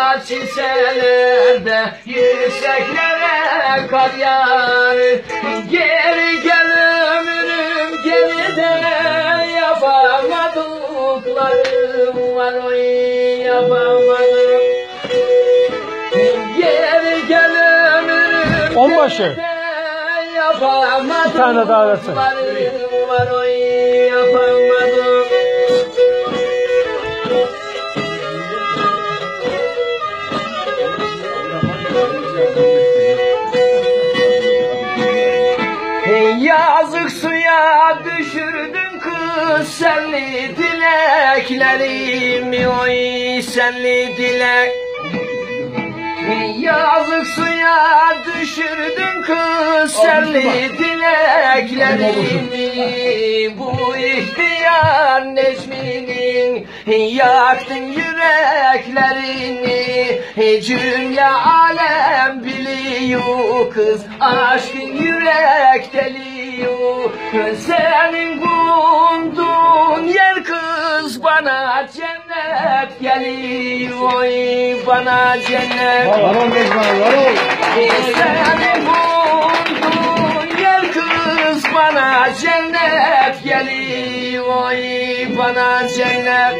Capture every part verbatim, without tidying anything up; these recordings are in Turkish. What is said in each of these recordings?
çiselerde yükseklere kar yağar. Geri gel ömrüm geri de yapamadıklarım var oy yapamadım. Geri gel ömrüm Onbaşı. yapamadım. Bir tane daha versene. Var oy yapamadım. Yazık suya düşürdün kız senli dileklerimi oy senli dilek. Yazık suya düşürdün kız senli dileklerimi. Bu ihtiyar Necmi'nin yaktın yüreklerini. Cümle alem biliyor kız aşkın yürek deliyor. Senin bulunduğun yer kız bana cennet geliyor oy bana cennet. Varol Necmi, varol. Senin bulunduğun yer kız bana cennet geliyor oy bana cennet.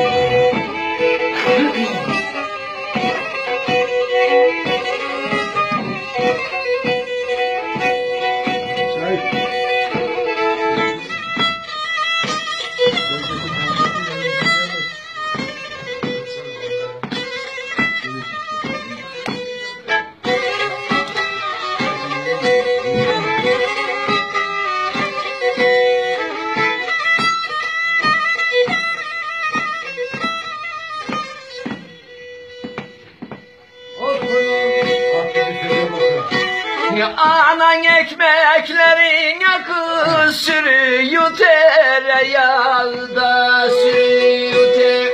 Anan ekmeklerin yakız sürüyor tereyağda sürüyor ter.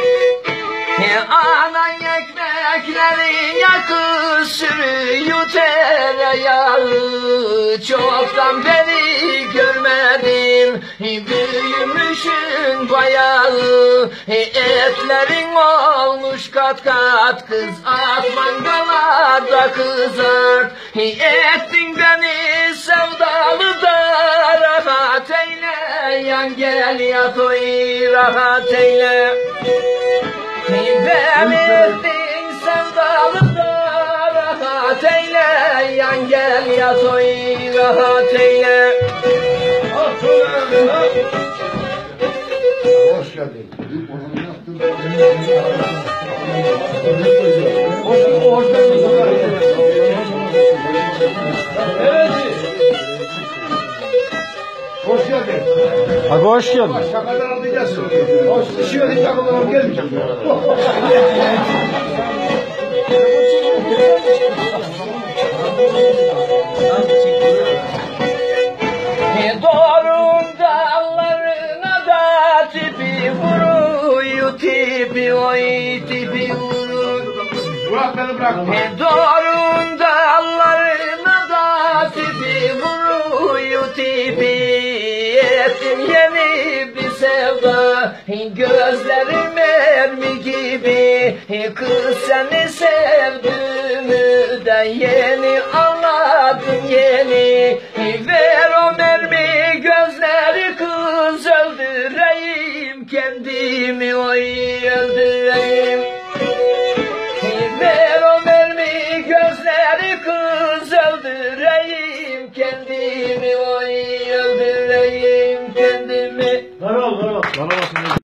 Anan ekmeklerin yakız sürüyor tereyağı. Çoktan beri görmedim büyümüşün bayağı. Etlerin olmuş kat kat kız at mangala kızart. Ettin beni sevdalı da rahat eyle. Yan gel yat oy rahat eyle. Beni ettin sevdalı da rahat eyle. Yan gel yat oy rahat eyle. Hoş geldin. Hoş geldin. Abi hoş geldin. Şakadan anlayacaksın. Hoş işime de şakadan gelmeyeceğim. Doğrum dallarına da tipi vuruyor tipi oy tipi vurur. Bırak beni bırakma. Doğrum dallarına da tipi vuruyor tipi. Ettim yeni bir sevda gözlerim mermi gibi. Kız seni sevdiğimi de yeni anladım yeni. Ver o mermi gözleri kız öldüreyim kendimi oy öldüreyim. Ver o mermi gözleri kız öldüreyim kendimi oy öldüreyim kendimi. Varol, varol. Varol olsun.